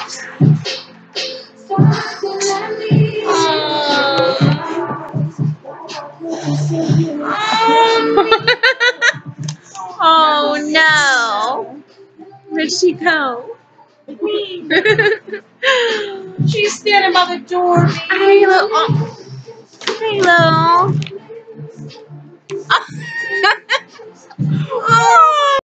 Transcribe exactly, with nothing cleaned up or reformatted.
Oh no! Where'd she go? She's standing by the door. I, oh.